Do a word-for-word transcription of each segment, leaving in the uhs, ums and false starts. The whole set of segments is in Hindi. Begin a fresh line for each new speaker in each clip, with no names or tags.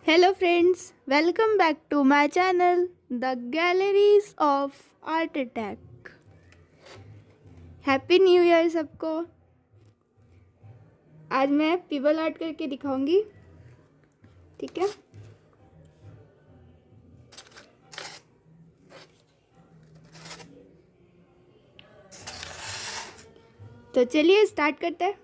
Hello friends, welcome back to my channel The Galleries of Art Attack. Happy new year सबको। आज मैं पेबल आर्ट करके दिखाऊंगी, ठीक है। तो चलिए स्टार्ट करते हैं।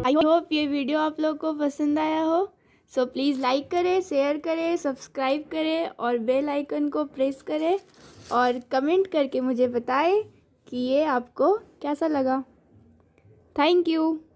आई होप ये वीडियो आप लोग को पसंद आया हो। सो प्लीज़ लाइक करें, शेयर करें, सब्सक्राइब करें और बेल आइकन को प्रेस करें और कमेंट करके मुझे बताएं कि ये आपको कैसा लगा। Thank you.